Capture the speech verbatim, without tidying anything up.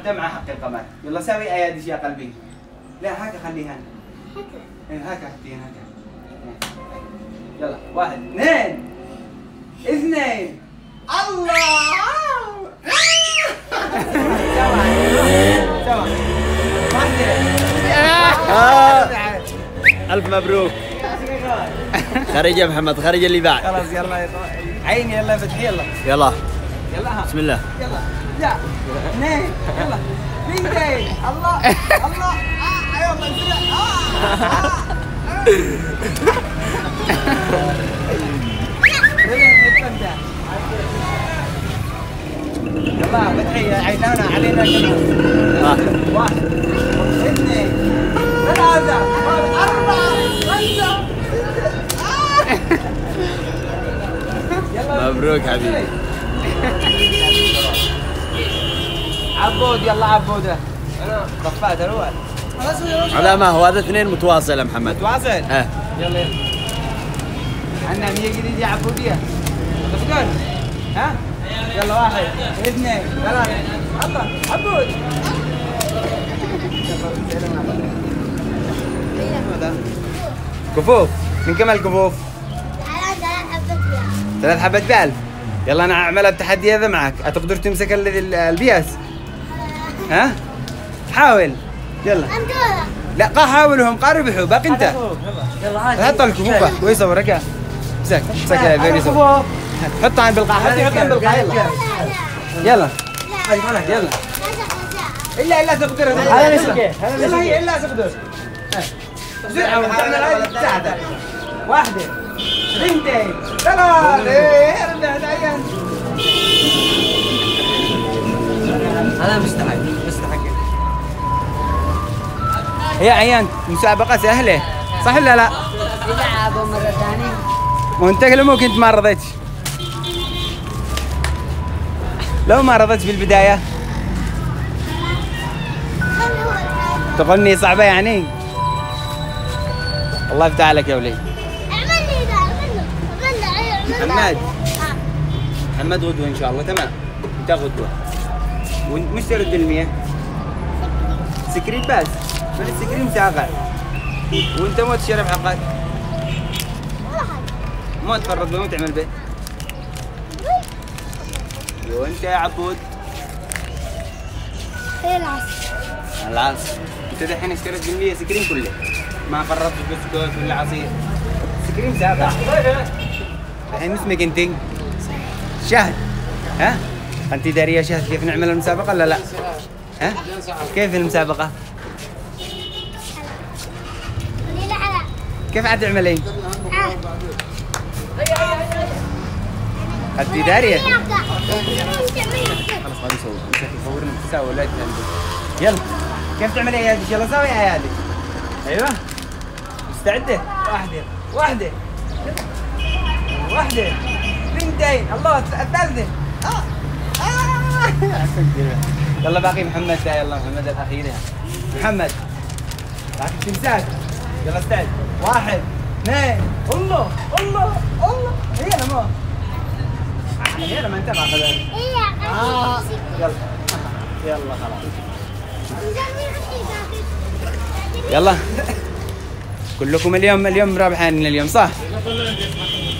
واحدة مع حق القمر. يلا سوي اياديش يا قلبي. لا هكا خليها. هكا. هكا حطيها هكا. يلا واحد اثنين اثنين الله سوا سوا ألف مبروك. خرج يا محمد، خرج اللي باع. خلاص يلا عيني يلا فتحي يلا يلا يلا ها بسم الله. يلا لا اثنين يلا اثنين الله الله اه يلا يلا فتحي عينانا علينا كلنا. واحد اثنين ثلاثة أربعة خمسة. مبروك حبيبي. عبود يلا عبودة. انا طفات الاول. على ما هو هذا اثنين متواصل يا محمد. متواصل؟ اه يلا يلا. عندنا مية جديد يا عبودية. تفكر؟ ها؟ يلا واحد اثنين ثلاثة الله عبود. كفوف من كم الكفوف؟ ثلاث حبات بألف. يلا انا اعمل التحدي هذا معك، هتقدر تمسك البياس؟ ها؟ حاول يلا. لا قا حاولهم قا ربحوا باقي انت. يلا هات الكفوف كويسه ورقه. امسك امسك يا بيبي حطها عند بالقاع. حطها عند بالقاع يلا. يلا يلا الا الا تقدر. هذا مسكه يلا هي الا تقدر. بسرعه وتعمل هاي تساعدك. واحده اثنتين ثلاثة. ايه رجعت عيان. هذا مستحق مستحق. يا عيان مسابقة سهلة صح ولا لا؟ يلعبوا مرة ثانية. وانت لو كنت ما رضيتش. لو ما رضيتش في البداية تقولني صعبة يعني؟ الله يفتح عليك يا ولي. محمد محمد غدوة إن شاء الله. تمام أنت غدوة ومش ترد المية سكرين بس من السكرين مساقع وأنت مو تشرب حقك مو تفرط مو تعمل به. وأنت يا عبود العصر العصر. أنت دحين اشتريت بالمية سكرين كله ما فرطت بسكوت ولا عصير. سكرين مساقع. الحين اسمك انت؟ شهد. ها؟ انت داريه شهد كيف نعمل المسابقه ولا لا؟ ها؟ كيف المسابقه؟ كيف عاد تعملين؟ انت داريه؟ خلاص خلينا نسوي مسك يصورنا تساوي ولا يلا كيف تعملي ايادي؟ يلا سوي ايادي. ايوه مستعده؟ واحده واحده واحدة اثنتين الله الثالثة. آه. آه. يلا باقي محمد. يلا محمد الأخيرة. محمد باقي تمساك. يلا استعد. واحد اثنين الله الله الله. هي مو هي ما انت ما اخذها. آه. يلا يلا خلاص يلا كلكم اليوم اليوم رابحين اليوم صح؟